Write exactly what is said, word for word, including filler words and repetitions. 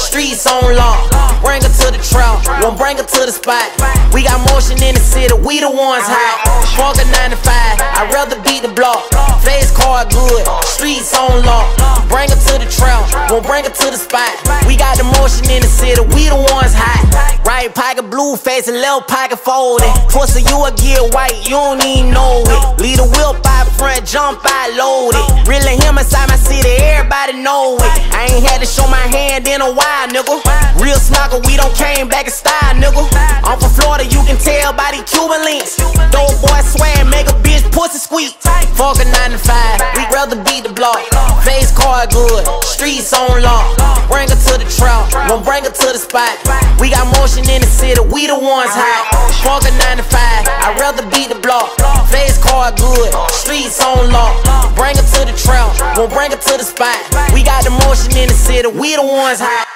streets on lock. Bring her to the trap, won't bring her to the spot. We got motion in the city, we the ones hot. Fuck a nine to five, I'd rather beat the block. Face card good, streets on lock. Bring her to the trap, won't bring her to the spot. We got the motion in the city, we the ones hot. Right pocket blue face and left pocket folded. Pussy you a get white, you don't even know it. Lead a whip out front, jump out loaded. Really him inside my city, everybody know it. I ain't had to show my hand in a while, nigga. Real smoker, we don't came back in style, nigga. I'm from Florida, you can tell by the Cuban links. Dope boy swag, make a bitch pussy squeak. Fuck a nine to five, we'd rather beat the block. Face card good, streets on lock. Bring her to the trap, won't bring her to the spot. We got motion in the city, we the ones hot. Fuck a nine to five, I'd rather beat the block. Face card good, streets on lock. Bring her to the trap, won't bring her to the spot. We got the motion in the city, we the ones hot.